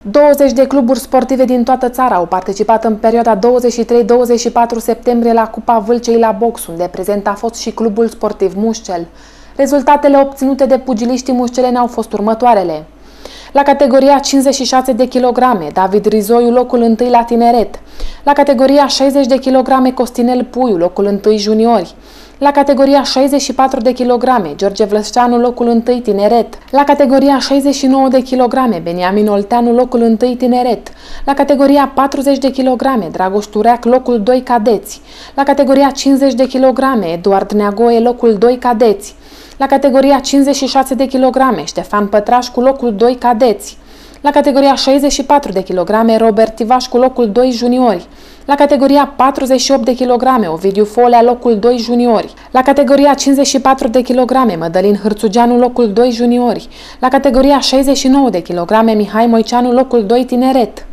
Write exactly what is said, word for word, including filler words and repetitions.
douăzeci de cluburi sportive din toată țara au participat în perioada douăzeci și trei douăzeci și patru septembrie la Cupa Vâlcei la box, unde prezent a fost și clubul sportiv Mușcel. Rezultatele obținute de pugiliștii mușceleni au fost următoarele. La categoria cincizeci și șase de kilograme, David Rizoiu locul întâi la tineret. La categoria șaizeci de kilograme, Costinel Puiu locul întâi juniori. La categoria șaizeci și patru de kilograme, George Vlășceanu locul întâi tineret. La categoria șaizeci și nouă de kilograme, Beniamin Olteanu locul întâi tineret. La categoria patruzeci de kilograme, Dragoș Tureac locul doi cadeți. La categoria cincizeci de kilograme, Eduard Neagoe locul doi cadeți. La categoria cincizeci și șase de kilograme, Ștefan Pătraș cu locul doi cadeți. La categoria șaizeci și patru de kilograme, Robert Tivaș cu locul doi juniori. La categoria patruzeci și opt de kilograme, Ovidiu Folea locul doi juniori. La categoria cincizeci și patru de kilograme, Mădălin Hârțugeanu locul doi juniori. La categoria șaizeci și nouă de kilograme, Mihai Moiceanu locul doi tineret.